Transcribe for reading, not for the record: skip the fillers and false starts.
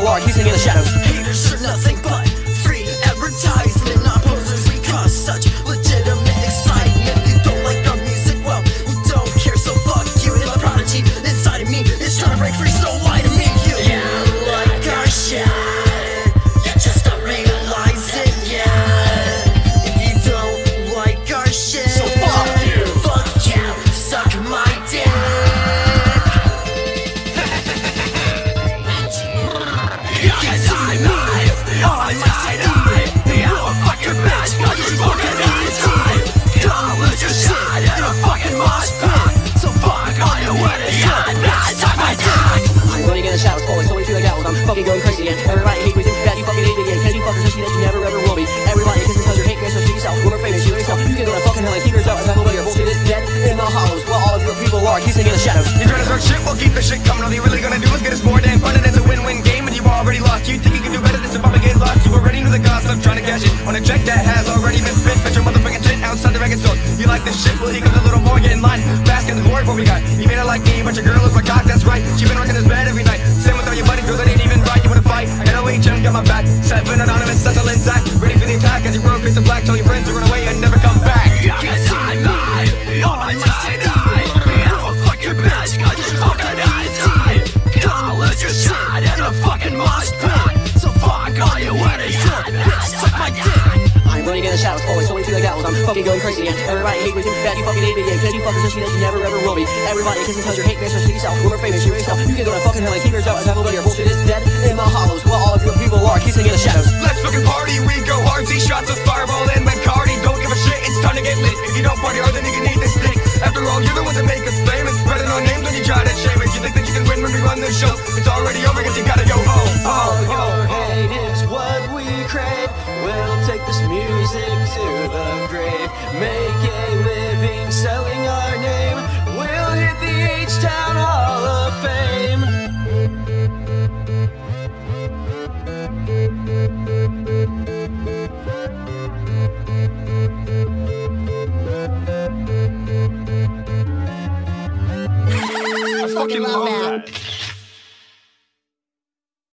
people are kissing in the shadows. Haters are nothing but free advertisement. Not posers, we cause such legitimate excitement. You don't like our music, well, we don't care, so fuck you. And the prodigy inside of me is trying to break free, so lie to me. You like our shit, you just don't realize it yet. If you don't like our shit, So fuck you. Fuck you, suck my dick. I'm running in the shadows, always feel like owls. I'm fucking going crazy again. Everybody hate me, that you fucking hate me again. Cause you fucking such that you never ever will be. Everybody kisses cause you're hate me, so see yourself. We're famous, you yourself. You can go to fucking hell and keep yourself as everybody. Your bullshit is dead in the hollows. While all of your people are kissing in the shadows. You're trying to start shit, well keep the shit coming. All you're really gonna do is get us more damn fun, and it's a win-win game, and you already lost. You think you can do better than some I'ma get lost. You already knew the cost of trying to cash it on a check that has already been spent. But your motherfucking shit outside the record store. You like this shit? Well, here comes a little more. Get in line, bask in the glory for what we got. You may not like me, but your girl is my cock, that's right. She been rocking this bed every night. Same with all your buddies, girls that ain't even right. You wanna fight? LOHM got my back. 7 anonymous, that's all intact. Ready for the attack as you roll face the black. Tell your friends to run away and never come back. I'm running in the shadows, always feel like owls. I'm fucking going crazy again. Everybody hate me, that you fucking hate me again. Cause you fucking such that you never ever will be. Everybody kisses cause you're hate me, so see yourself. We're famous, you yourself. You can go to fucking hell and keep yourself as everybody. Your bullshit is dead in the hollows. While all of your people are kissing in the shadows. Let's fucking party, we go hard. See shots of fireball and Bacardi. Don't give a shit, it's time to get lit. If you don't party hard, then you can eat this dick. After all, you're the ones that make us famous. Spreading our names when you try to shame us. You think that you can win when we run the show? It's already over, cause you gotta go home. All your hate is what we crave. We'll take this music to the grave. Make a living selling our name. We'll hit the H-Town Hall of Fame. I fucking love that.